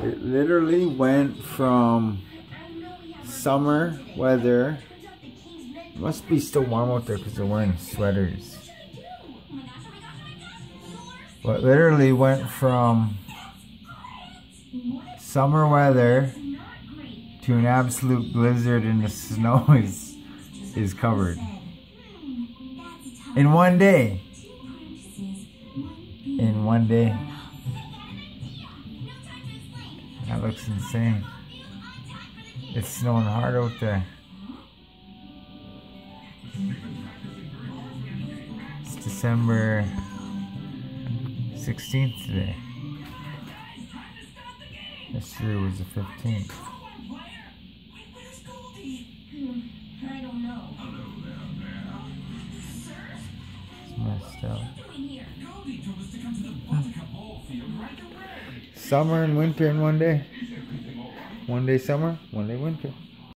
It literally went from summer weather. It must be still warm out there because they're wearing sweaters. But literally went from summer weather to an absolute blizzard, and the snow is covered in one day. In one day. That looks insane. It's snowing hard out there. It's December 16th today. Yesterday was the 15th. It's messed up. Summer and winter in one day. One day summer, one day winter.